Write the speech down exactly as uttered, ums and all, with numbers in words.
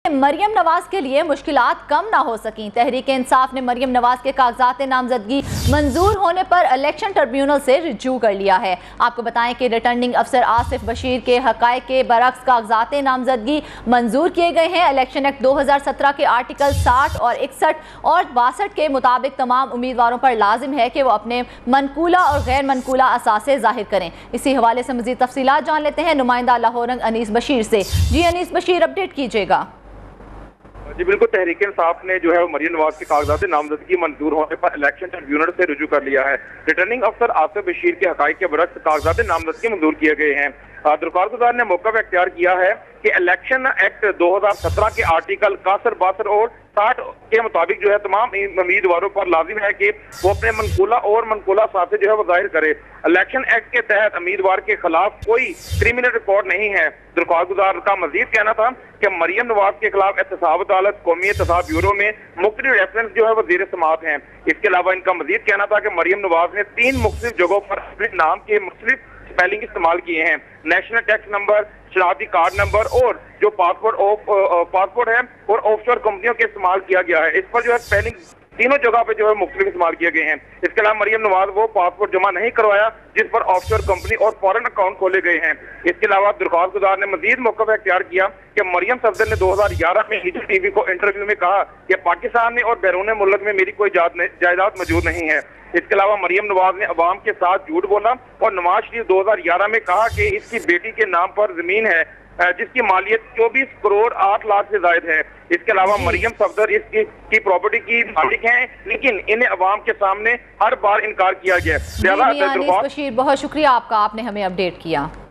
मरियम नवाज के लिए मुश्किलात कम ना हो सकी। तहरीक इंसाफ ने मरियम नवाज के कागजात नामजदगी मंजूर होने पर इलेक्शन ट्रिब्यूनल से रिजू कर लिया है। आपको बताएं कि रिटर्निंग अफसर आसिफ बशीर के हकायक के बरक्स कागजात नामजदगी मंजूर किए गए हैं। इलेक्शन एक्ट दो हजार सत्रह के आर्टिकल साठ और इकसठ और बासठ के मुताबिक तमाम उम्मीदवारों पर लाजिम है कि वो अपने मनकूला और गैर मनकूला असासे जाहिर करें। इसी हवाले से मजीद तफसीलात जान लेते हैं नुमाइंदा लाहौर रंग अनीस बशीर से। जी अनीस बशीर, अपडेट कीजिएगा। जी बिल्कुल, तहरीक इंसाफ ने जो है मरियम नवाज के कागजात नामजदगी मंजूर होने पर इलेक्शन ट्रिब्यूनल से रुजू कर लिया है। रिटर्निंग अफसर आसिफ बशीर के हकायक के बरक्स कागजात नामजदगी मंजूर किए गए हैं। दरख्वास्तदार ने मौका इख्तियार किया है कि इलेक्शन एक्ट दो हजार सत्रह के आर्टिकल इकसठ बासठ और साठ के मुताबिक जो है तमाम उम्मीदवारों पर लाजिम है कि वो अपने मनकूला और मनकूला साथे जो है वो जाहिर करे। इलेक्शन एक्ट के तहत उम्मीदवार के खिलाफ कोई क्रिमिनल रिकॉर्ड नहीं है। दरख्वास्तदार का मजीद कहना था कि मरियम नवाज के खिलाफ एहतसाब अदालत कौमी एहतसाब ब्यूरो में मुख्तलिफ रेफरेंस जो है वो ज़ेर समाअत हैं। इसके अलावा इनका मजीद कहना था कि मरियम नवाज ने तीन मुख्तलिफ जगहों पर अपने नाम के मुख्तलिफ स्पेलिंग इस्तेमाल किए हैं। नेशनल टैक्स नंबर, शनाख्ती कार्ड नंबर और जो पासपोर्ट ऑफ पासपोर्ट है और ऑफशोर कंपनियों के इस्तेमाल किया गया है। इस पर जो है स्पेलिंग तीनों जगह पे जो है मुख्तलिफ इस्तेमाल किए गए हैं। इसके अलावा मरियम नवाज वो पासपोर्ट जमा नहीं करवाया जिस पर ऑफशोर कंपनी और फॉरेन अकाउंट खोले गए हैं। इसके अलावा दरख्वास्तदार ने मजीद मौका इख्तियार किया कि मरियम सफदर ने दो हजार ग्यारह में हिजर टीवी को इंटरव्यू में कहा कि पाकिस्तान में और बैरून मुल्क में मेरी कोई जायदाद मौजूद नहीं है। इसके अलावा मरियम नवाज ने अवाम के साथ झूठ बोला और नवाज शरीफ दो हजार ग्यारह में कहा कि इसकी बेटी के नाम पर जमीन है जिसकी मालियत चौबीस करोड़ आठ लाख से ज्यादा है। इसके अलावा मरियम सफदर इसकी की प्रॉपर्टी की मालिक हैं, लेकिन इन्हें अवाम के सामने हर बार इनकार किया गया। बशीर, बहुत शुक्रिया आपका, आपने हमें अपडेट किया।